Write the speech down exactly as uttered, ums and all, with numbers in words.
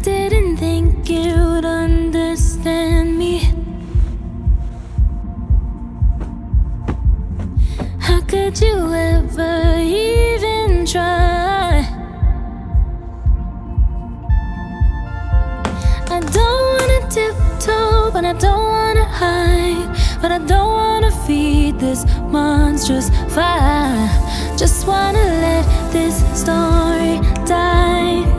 didn't think you'd understand me. How could you ever even try? I don't wanna tiptoe, but I don't wanna hide, but I don't wanna feed this monstrous fire. Just wanna let this story die.